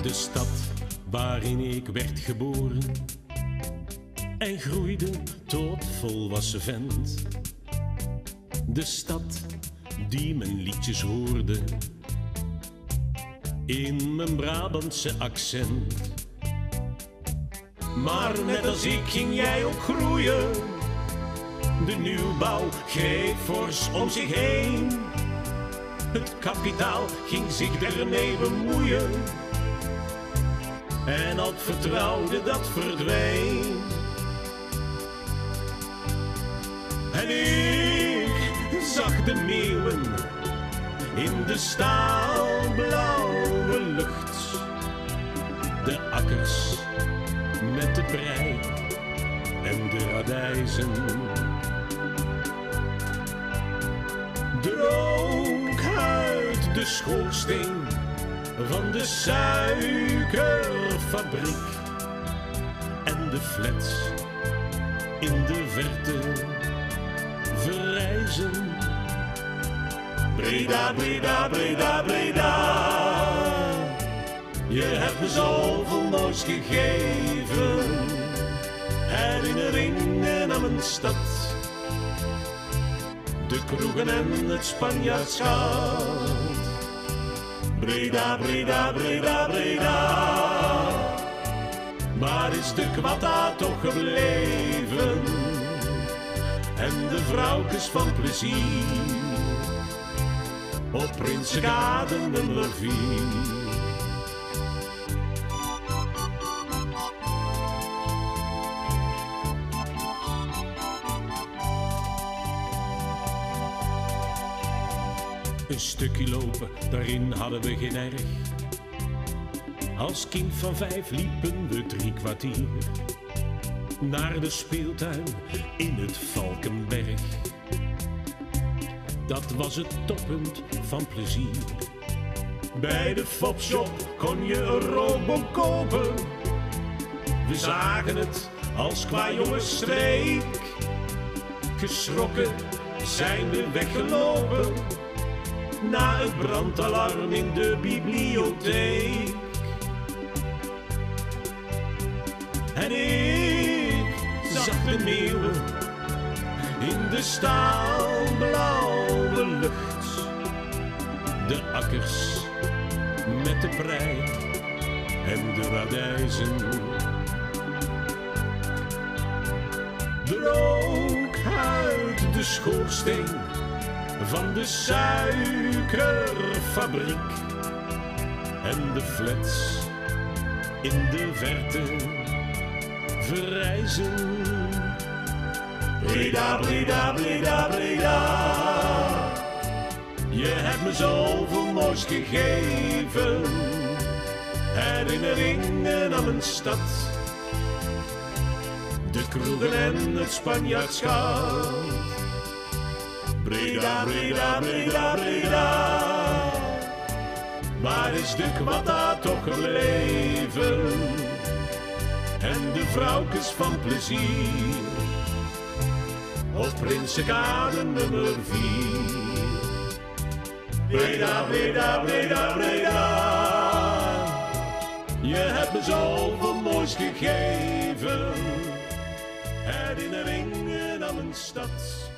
De stad waarin ik werd geboren en groeide tot volwassen vent. De stad die mijn liedjes hoorde in mijn Brabantse accent. Maar net als ik ging jij ook groeien. De nieuwbouw greep fors om zich heen. Het kapitaal ging zich ermee bemoeien. En al het vertrouwde dat verdween. En ik zag de meeuwen in de staalblauwe lucht. De akkers met de prei en de radijzen. De rook uit de schoorsteen van de suikerfabriek. En de flats in de verte verrijzen. Breda, Breda, Breda, Breda. Je hebt me zoveel moois gegeven. Herinneringen aan mijn stad. De kroegen en het Spanjaardschap. Breda, Breda, Breda, Breda. Maar is de kwata toch gebleven? En de vrouwtjes van plezier op Prinsenkade nummer 4. Een stukje lopen, daarin hadden we geen erg. Als kind van 5 liepen we 3 kwartier naar de speeltuin in het Valkenberg. Dat was het toppunt van plezier. Bij de Fopshop kon je een rookbom kopen. We zagen het als qua jongensstreek. Geschrokken zijn we weggelopen na het brandalarm in de bibliotheek. En ik zag de meeuwen in de staalblauwe lucht. De akkers met de prei en de radijzen. De rook uit de schoorsteen van de suikerfabriek. En de flats in de verte verrijzen. Breda, Breda, Breda, Breda. Je hebt me zoveel moois gegeven. Herinneringen aan mijn stad. De kroegen en het Spanjaardschap. Breda, Breda, Breda, Breda. Waar is de kwata toch gebleven? En de vrouwtjes van plezier op Prinsenkade nummer 4. Breda, Breda, Breda, Breda. Je hebt me zoveel moois gegeven. Herinneringen aan mijn stad.